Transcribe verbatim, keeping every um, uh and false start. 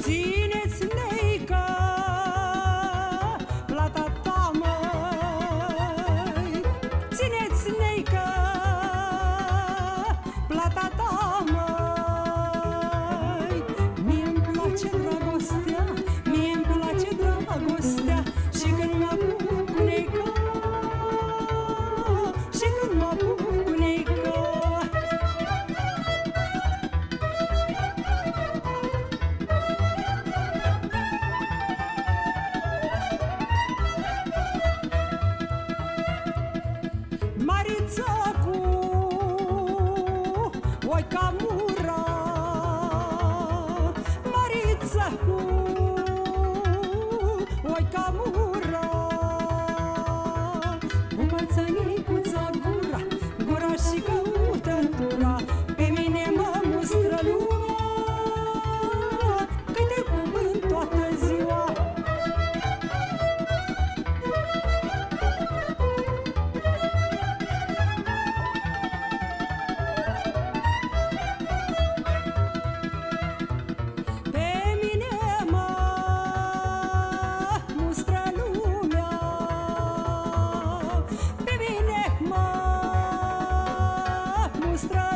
țineți neică plata ta, măi, țineți neică plata ta, măi. Mie-mi place dragostea, mie-mi place dragostea, și când mă apuc cu neică, și când mă apuc cu neică. Mariță cu oi ca mura, Mariță cu oi ca mura, cu pățănicuța gura, gura și căutătura, pe mine mă mustră lumea, că te cuvânt toată ziua. Mustră